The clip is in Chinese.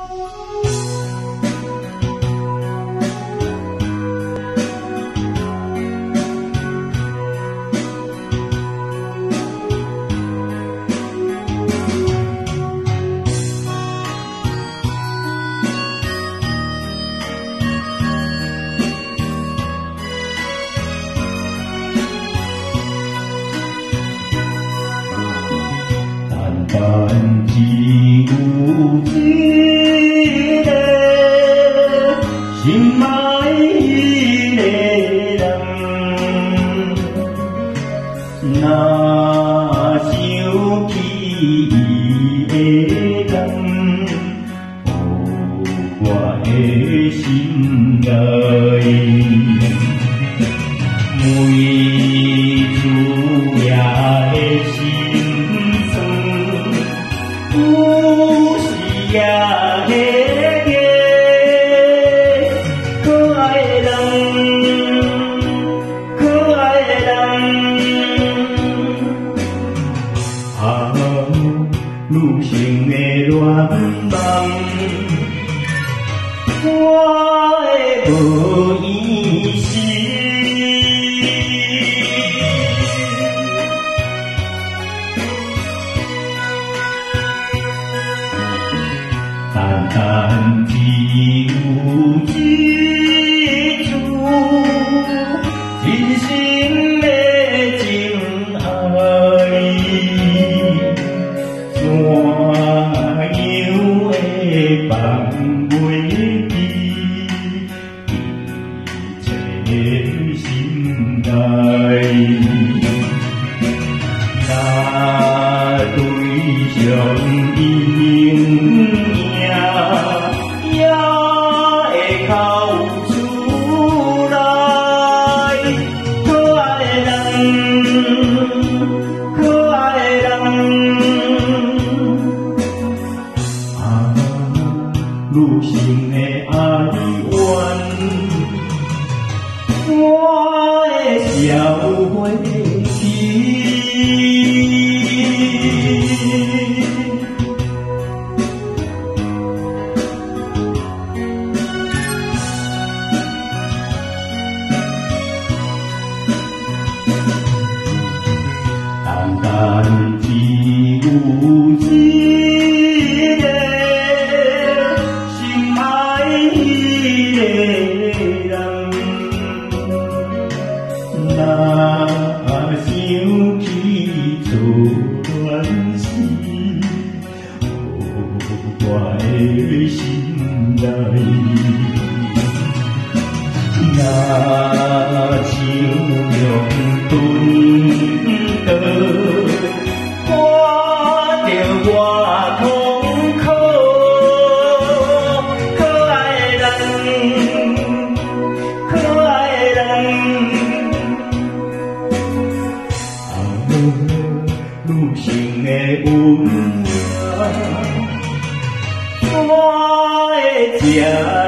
但只有一个心爱的人，若想起伊的人，我的心内每次夜的心。有时也会个可爱的人，可爱的人，啊，女性的恋梦，我的无依心。但只有一次真心的情爱，怎样会放袂记？一切心内，那对象因。也会哭出来，可爱的人，可爱的人，啊，女性的爱怨，我会消袂去。但只有一个心爱的人，若想起全是我的心内，若像用盾。看着我痛苦，可爱的人，可爱的人，啊，女性的温暖，我的家。